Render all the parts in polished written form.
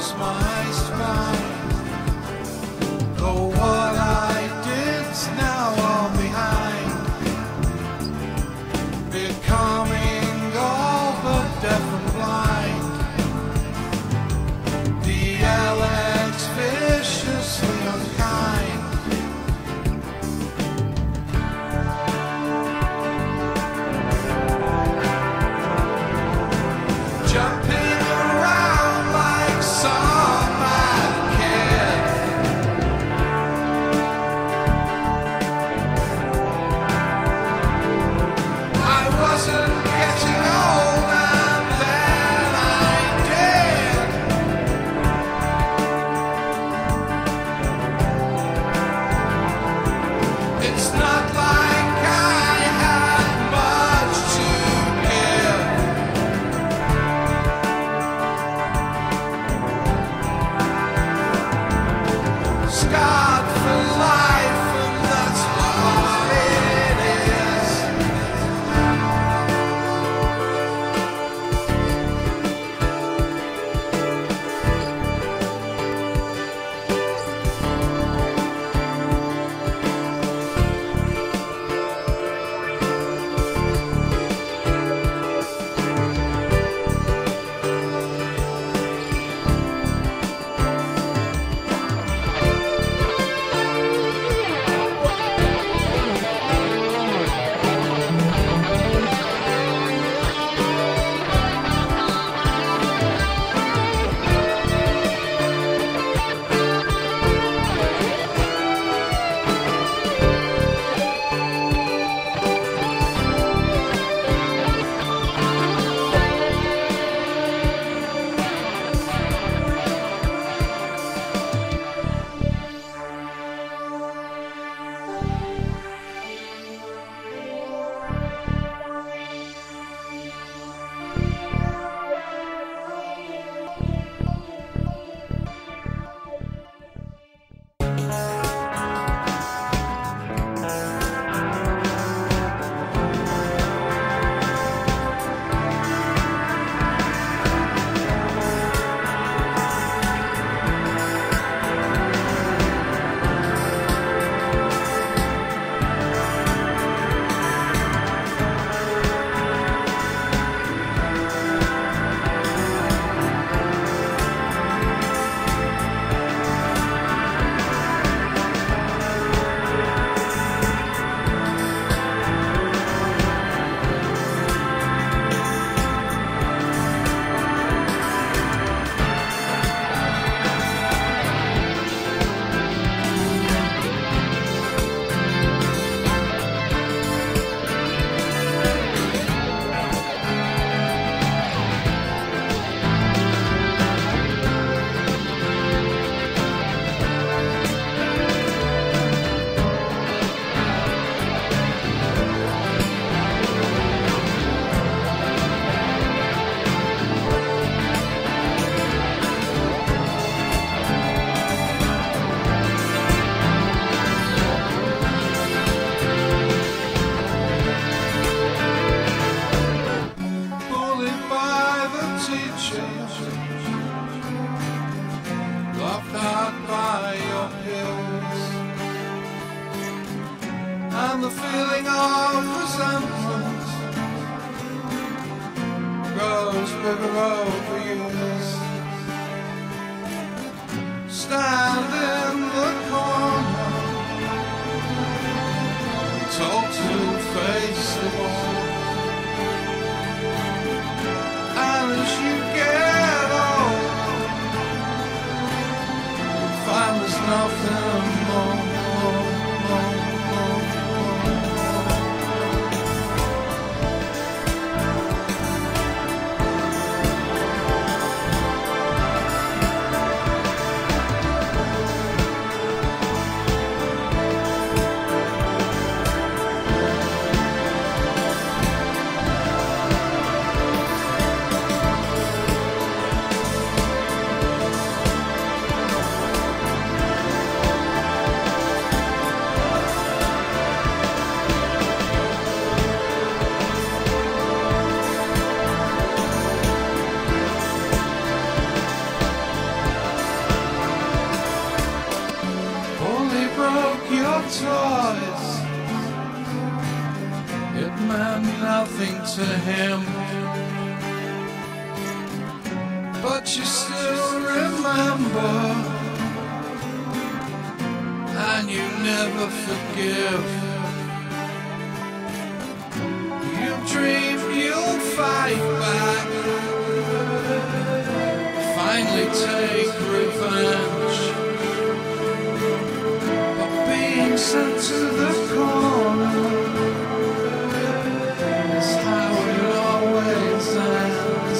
close my eyes to find. Though what I did's now all behind, becoming all but deaf and blind. The Alex viciously unkind. Jumping around like some mad kid. I wasn't getting old and then I did. It's not like I had much to give. Scarred for life, and that's what it is. Loved out by your pills, and the feeling of resentment grows bigger over years. Stand in the corner, told to face the wall, and as you get old, find there's nothing more. meant nothing to him, but you still remember, and you never forgive. You dream you'll fight back, finally take revenge, but being sent to the corner is how it always ends.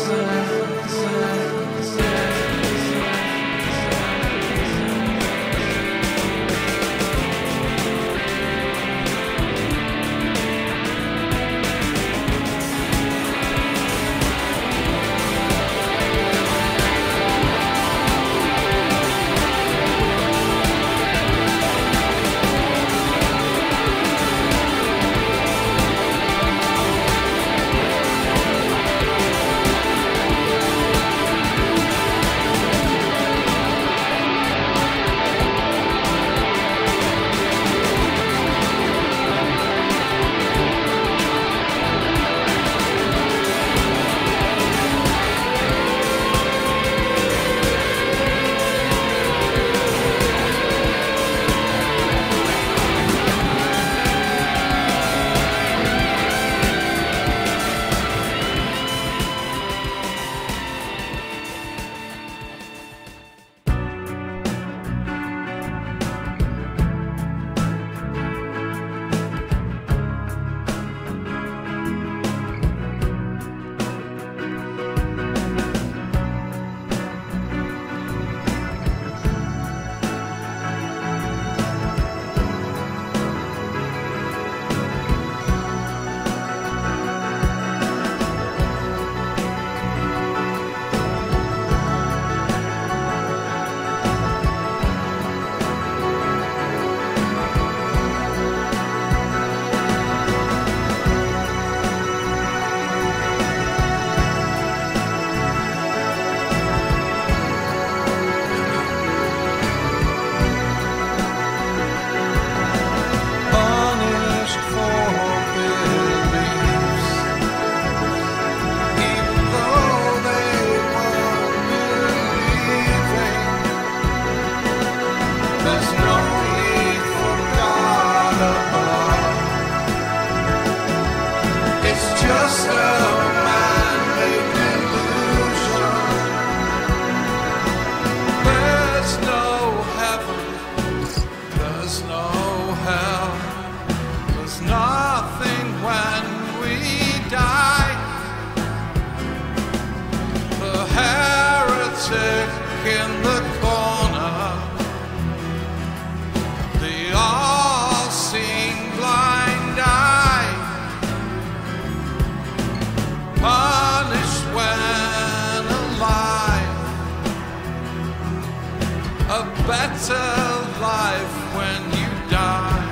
Better life when you die,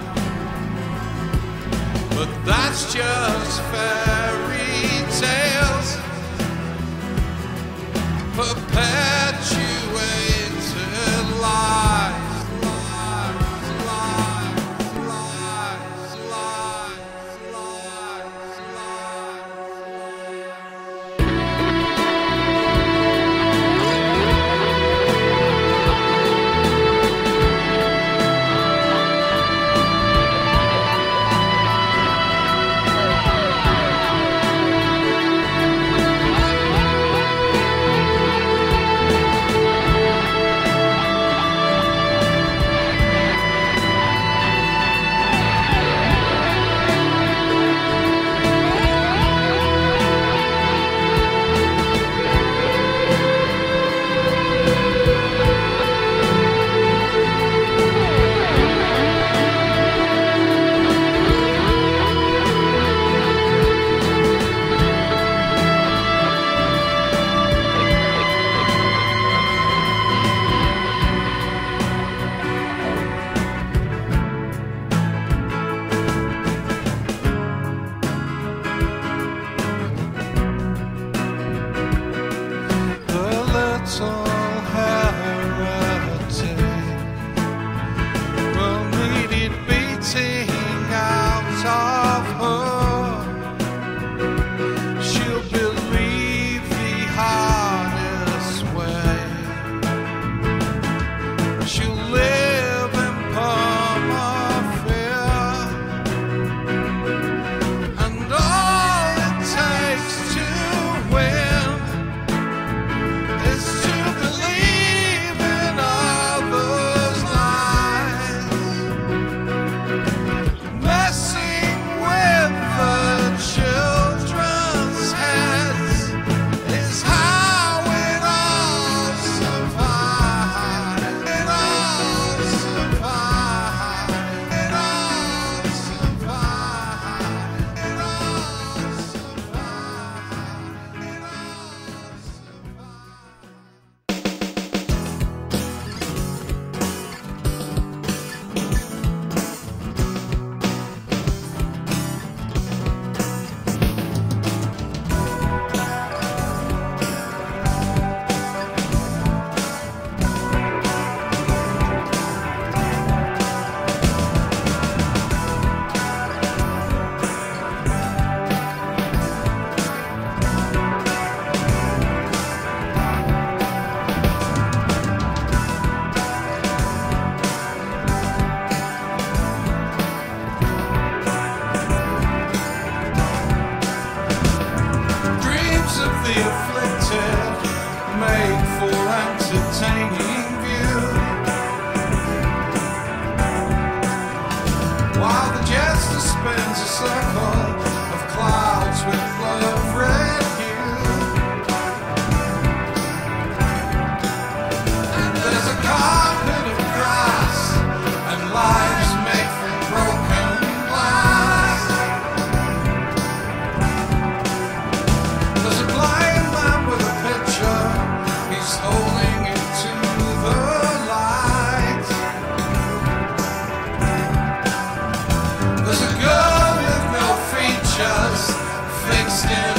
but that's just fairy tales, perpetuated lies, lies, lies, lies, lies, lies, lies. for entertaining view. While the jester spins a circle of clouds with blood red hue. And there's a carpet of grass and lives made from broken glass. There's a blind man with a picture, he's holding it to the light. There's a girl with no features, fixed in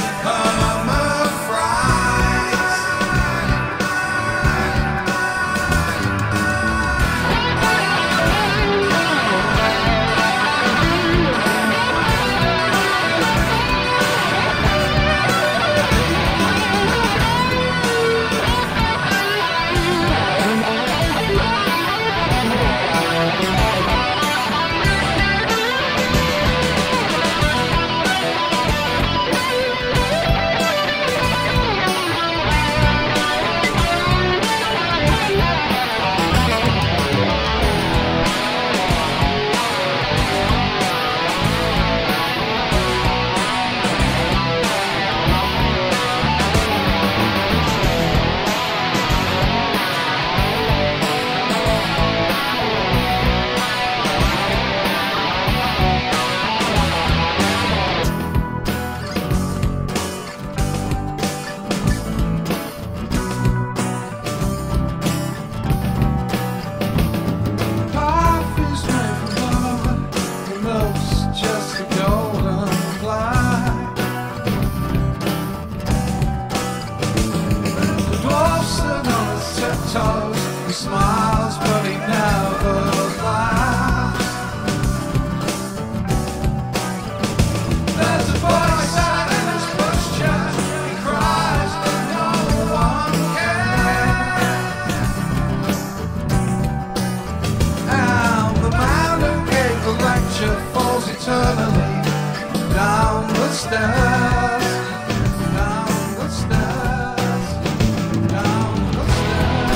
he smiles, but he never laughs. There's a boy sat in his pushchair, he cries, but no one cares. And the man who gave the lecture falls eternally down the stairs, down the stairs, down the stairs.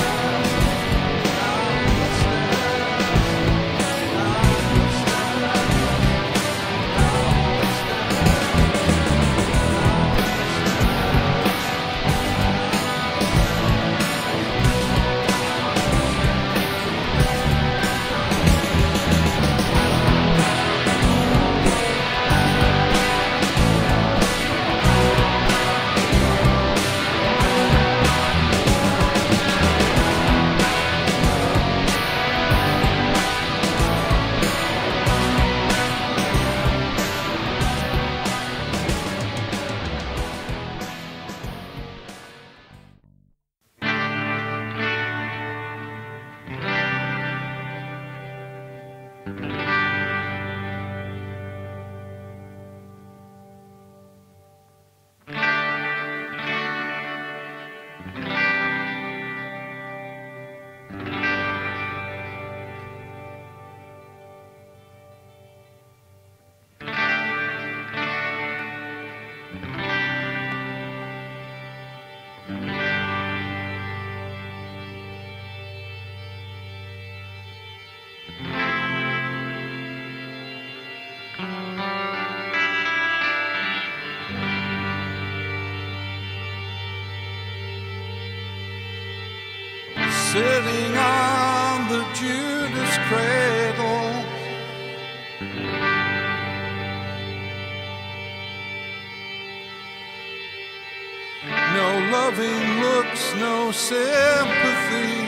Sitting on the Judas cradle, no loving looks, no sympathy.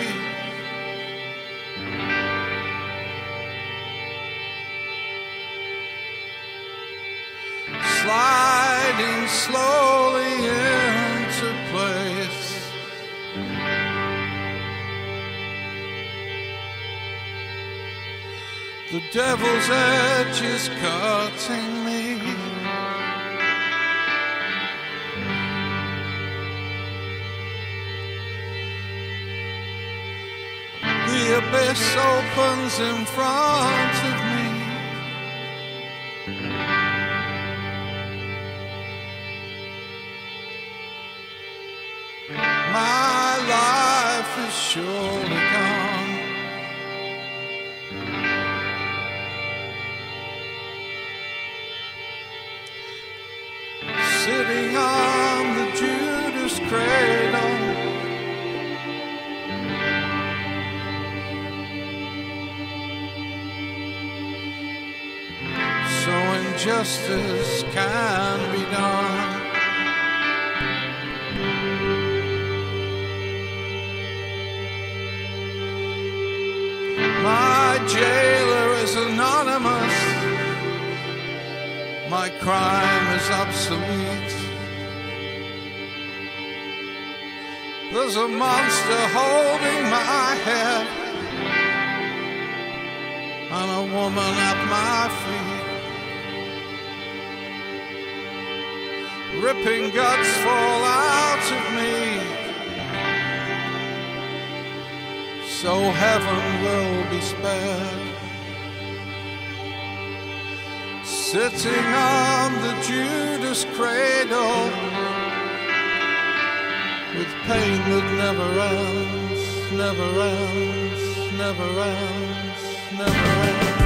Sliding slowly into place. The devil's edge is cutting me. The abyss opens in front of me. My life surely gone. Sitting on the Judas cradle, so injustice can be done. My jailer is anonymous, my crime is obsolete. There's a monster holding my head and a woman at my feet, ripping guts fall out of me, so heaven will be spared. Sitting on the Judas cradle, with pain that never ends, never ends, never ends, never ends.